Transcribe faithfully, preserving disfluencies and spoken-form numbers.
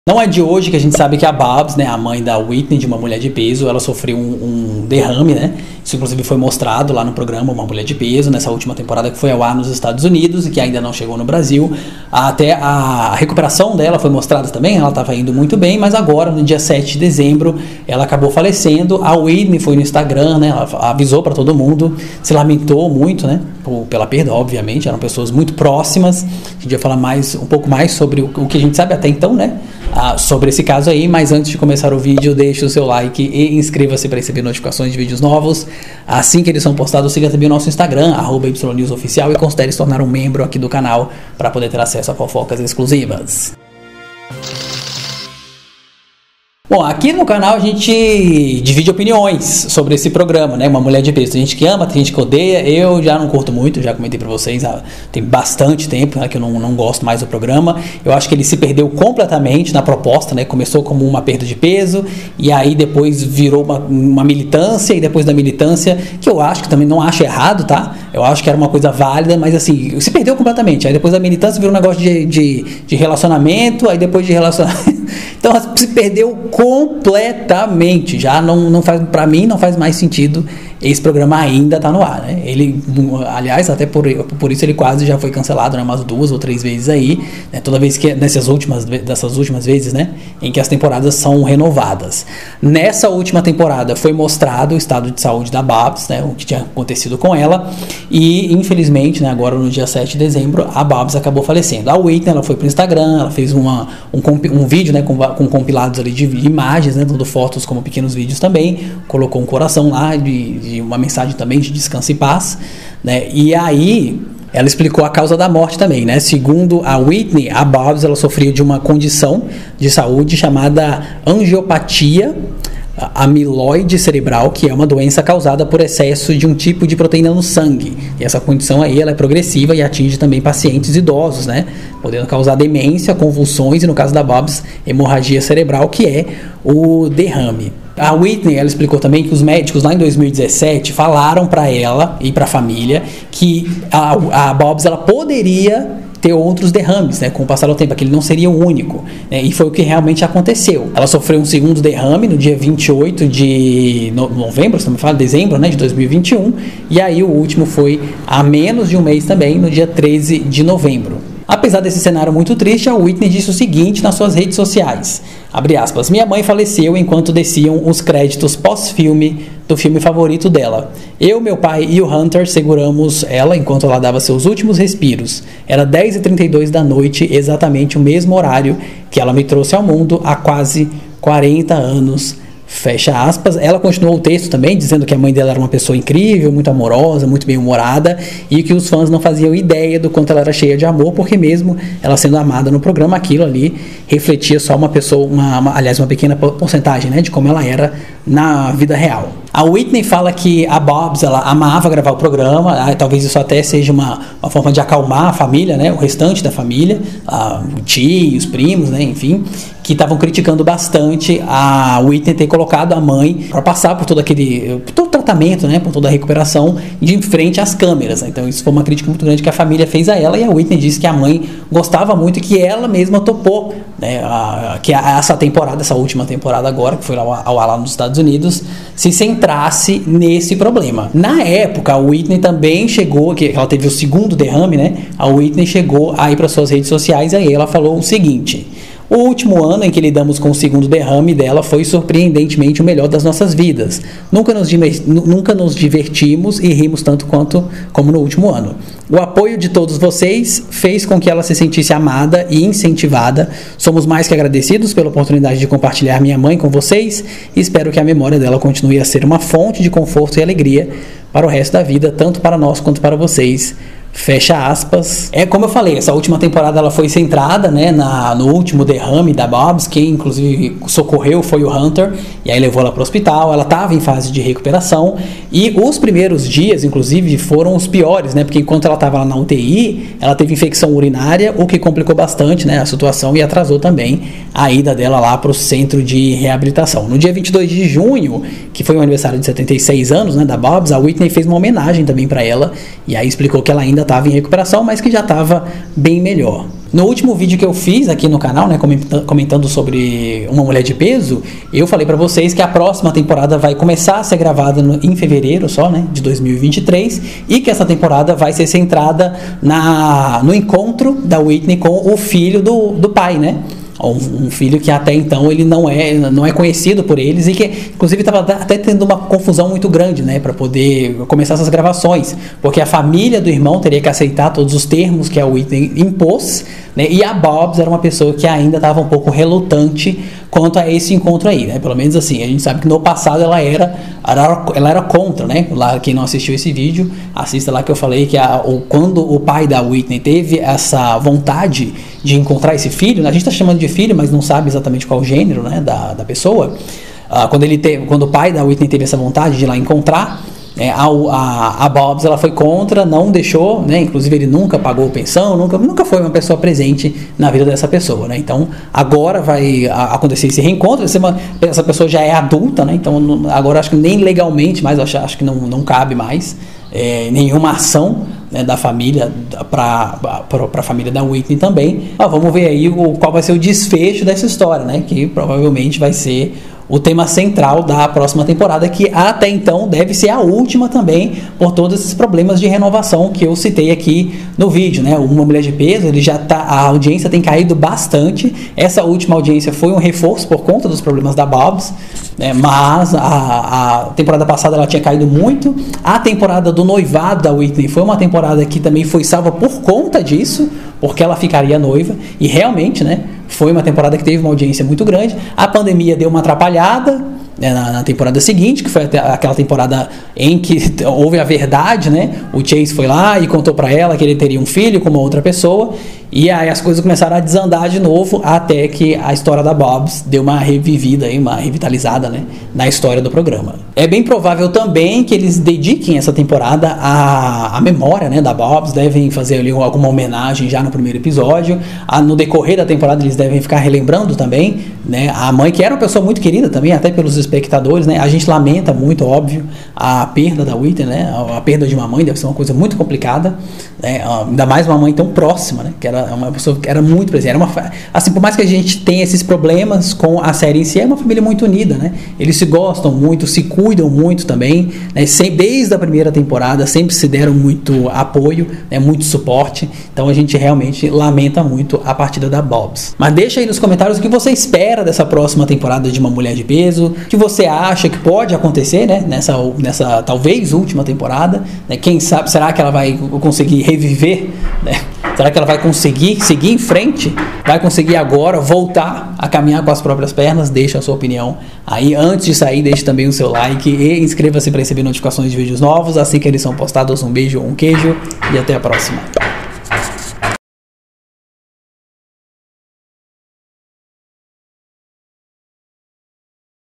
Não é de hoje que a gente sabe que a Babs, né, a mãe da Whitney, de Uma Mulher de Peso, ela sofreu um, um derrame, né? Isso inclusive foi mostrado lá no programa Uma Mulher de Peso, nessa última temporada que foi ao ar nos Estados Unidos e que ainda não chegou no Brasil. Até a recuperação dela foi mostrada também, ela estava indo muito bem, mas agora, no dia sete de dezembro, ela acabou falecendo. A Whitney foi no Instagram, né? Ela avisou para todo mundo, se lamentou muito, né? Por, pela perda, obviamente, eram pessoas muito próximas. A gente vai falar mais, um pouco mais sobre o, o que a gente sabe até então, né? Ah, sobre esse caso aí, mas antes de começar o vídeo, deixe o seu like e inscreva-se para receber notificações de vídeos novos. Assim que eles são postados, siga também o nosso Instagram, arroba ynewsoficial, e considere se tornar um membro aqui do canal para poder ter acesso a fofocas exclusivas. Bom, aqui no canal a gente divide opiniões sobre esse programa, né? Uma Mulher de Peso. Tem gente que ama, tem gente que odeia. Eu já não curto muito, já comentei pra vocês, tem bastante tempo, né, que eu não, não gosto mais do programa. Eu acho que ele se perdeu completamente na proposta, né? Começou como uma perda de peso e aí depois virou uma, uma militância, e depois da militância, que eu acho que também não acho errado, tá? Eu acho que era uma coisa válida, mas assim, se perdeu completamente. Aí depois da militância virou um negócio de, de, de relacionamento, aí depois de relacionamento... Então se perdeu completamente, já não, não faz, pra mim não faz mais sentido. Esse programa ainda tá no ar, né? Ele, aliás, até por, por isso ele quase já foi cancelado, né? Umas duas ou três vezes aí, né? Toda vez que, nessas últimas, dessas últimas vezes, né? Em que as temporadas são renovadas. Nessa última temporada foi mostrado o estado de saúde da Babs, né? O que tinha acontecido com ela, e infelizmente, né? Agora no dia sete de dezembro, a Babs acabou falecendo. A Whitney, ela foi pro Instagram, ela fez uma, um, um vídeo, né? Com, com compilados ali de imagens, né? Dando fotos como pequenos vídeos também, colocou um coração lá de, de uma mensagem também de descanso e paz, né? E aí ela explicou a causa da morte também, né? Segundo a Whitney, a Babs, ela sofria de uma condição de saúde chamada angiopatia amiloide cerebral, que é uma doença causada por excesso de um tipo de proteína no sangue. E essa condição aí, ela é progressiva e atinge também pacientes idosos, né? Podendo causar demência, convulsões e, no caso da Babs, hemorragia cerebral, que é o derrame. A Whitney, ela explicou também que os médicos lá em dois mil e dezessete falaram para ela e para a família que a, a Babs, ela poderia ter outros derrames, né, com o passar do tempo, que ele não seria o único, né, e foi o que realmente aconteceu. Ela sofreu um segundo derrame no dia vinte e oito de novembro, se não me fala, dezembro, né, de dois mil e vinte e um, e aí o último foi há menos de um mês também, no dia treze de novembro. Apesar desse cenário muito triste, a Whitney disse o seguinte nas suas redes sociais, abre aspas, minha mãe faleceu enquanto desciam os créditos pós-filme do filme favorito dela. Eu, meu pai e o Hunter seguramos ela enquanto ela dava seus últimos respiros. Era dez e trinta e dois da noite, exatamente o mesmo horário que ela me trouxe ao mundo há quase quarenta anos. Fecha aspas. Ela continuou o texto também, dizendo que a mãe dela era uma pessoa incrível, muito amorosa, muito bem-humorada, e que os fãs não faziam ideia do quanto ela era cheia de amor, porque mesmo ela sendo amada no programa, aquilo ali refletia só uma pessoa, uma, uma, aliás, uma pequena porcentagem, né, de como ela era na vida real. A Whitney fala que a Babs, ela amava gravar o programa, ah, talvez isso até seja uma, uma forma de acalmar a família, né, o restante da família, ah, o tio, os primos, né, enfim, que estavam criticando bastante a Whitney ter colocado a mãe para passar por todo aquele por todo o tratamento, né, por toda a recuperação de frente às câmeras. Então isso foi uma crítica muito grande que a família fez a ela, e a Whitney disse que a mãe gostava muito e que ela mesma topou, né, a, que a, essa temporada, essa última temporada agora, que foi lá, ao ar lá nos Estados Unidos, se centrasse nesse problema. Na época, a Whitney também chegou, que ela teve o segundo derrame, né, a Whitney chegou aí para suas redes sociais, e aí ela falou o seguinte: o último ano em que lidamos com o segundo derrame dela foi surpreendentemente o melhor das nossas vidas. Nunca nos, nunca nos divertimos e rimos tanto quanto como no último ano. O apoio de todos vocês fez com que ela se sentisse amada e incentivada. Somos mais que agradecidos pela oportunidade de compartilhar minha mãe com vocês e espero que a memória dela continue a ser uma fonte de conforto e alegria para o resto da vida, tanto para nós quanto para vocês. Fecha aspas. É como eu falei, essa última temporada ela foi centrada, né, na, no último derrame da Babs. Quem inclusive socorreu foi o Hunter, e aí levou ela para o hospital. Ela estava em fase de recuperação, e os primeiros dias inclusive foram os piores, né, porque enquanto ela estava lá na U T I, ela teve infecção urinária, o que complicou bastante, né, a situação e atrasou também a ida dela lá para o centro de reabilitação. No dia vinte e dois de junho, que foi o aniversário de setenta e seis anos, né, da Babs, a Whitney fez uma homenagem também para ela, e aí explicou que ela ainda estava em recuperação, mas que já estava bem melhor. No último vídeo que eu fiz aqui no canal, né, comentando sobre Uma Mulher de Peso, eu falei pra vocês que a próxima temporada vai começar a ser gravada no, em fevereiro só, né, de dois mil e vinte e três, e que essa temporada vai ser centrada na, no encontro da Whitney com o filho do, do pai, né? Um filho que até então ele não é, não é conhecido por eles e que inclusive estava até tendo uma confusão muito grande, né, para poder começar essas gravações, porque a família do irmão teria que aceitar todos os termos que a Whitney impôs, né, e a Bobs era uma pessoa que ainda estava um pouco relutante quanto a esse encontro aí, né? Pelo menos assim, a gente sabe que no passado ela era, ela era contra, né? Lá, quem não assistiu esse vídeo, assista lá que eu falei que a, o, quando o pai da Whitney teve essa vontade de encontrar esse filho, né? A gente está chamando de filho, mas não sabe exatamente qual o gênero, né, da, da pessoa. Uh, quando, ele teve, quando o pai da Whitney teve essa vontade de ir lá encontrar, É, a, a, a Bobs ela foi contra, não deixou, né? Inclusive ele nunca pagou pensão, nunca, nunca foi uma pessoa presente na vida dessa pessoa, né? Então agora vai a, acontecer esse reencontro, uma, essa pessoa já é adulta, né? Então agora acho que nem legalmente mais, acho, acho que não, não cabe mais é, nenhuma ação, né, da família para a família da Whitney também. Ah, vamos ver aí o, qual vai ser o desfecho dessa história, né? Que provavelmente vai ser o tema central da próxima temporada, que até então deve ser a última também, por todos esses problemas de renovação que eu citei aqui no vídeo, né? Uma Mulher de Peso, ele já tá, a audiência tem caído bastante. Essa última audiência foi um reforço por conta dos problemas da Bobs, né? Mas a, a temporada passada ela tinha caído muito. A temporada do noivado da Whitney foi uma temporada que também foi salva por conta disso, porque ela ficaria noiva, e realmente, né, foi uma temporada que teve uma audiência muito grande. A pandemia deu uma atrapalhada, né, na, na temporada seguinte, que foi aquela temporada em que houve a verdade, né? O Chase foi lá e contou para ela que ele teria um filho com uma outra pessoa, e aí as coisas começaram a desandar de novo, até que a história da Bobs deu uma revivida, uma revitalizada, né, na história do programa. É bem provável também que eles dediquem essa temporada à, à memória, né, da Bobs, devem fazer ali alguma homenagem já no primeiro episódio. Ah, no decorrer da temporada eles devem ficar relembrando também, né, a mãe, que era uma pessoa muito querida também, até pelos espectadores, né? A gente lamenta muito, óbvio, a perda da Whitney, né? A perda de uma mãe deve ser uma coisa muito complicada, né? Ainda mais uma mãe tão próxima, né? Que era uma pessoa que era muito presente. Era uma, assim, por mais que a gente tenha esses problemas com a série em si, é uma família muito unida, né? Eles se gostam muito, se cuidam muito também, né? Sem, desde a primeira temporada sempre se deram muito apoio, né? Muito suporte. Então a gente realmente lamenta muito a partida da Bobs. Mas deixa aí nos comentários o que você espera dessa próxima temporada de Uma Mulher de Peso, o que você acha que pode acontecer, né? Nessa, nessa talvez última temporada, né? Quem sabe, será que ela vai conseguir reviver, né? Será que ela vai conseguir seguir em frente? Vai conseguir agora voltar a caminhar com as próprias pernas? Deixa a sua opinião aí. Antes de sair, deixe também o seu like e inscreva-se para receber notificações de vídeos novos assim que eles são postados. Um beijo, um queijo e até a próxima.